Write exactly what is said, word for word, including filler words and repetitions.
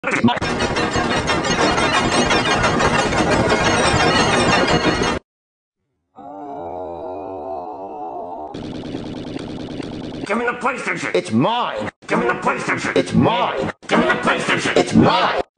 Give me the PlayStation! It's mine! Give me the PlayStation! It's mine! Give me the PlayStation! It's mine!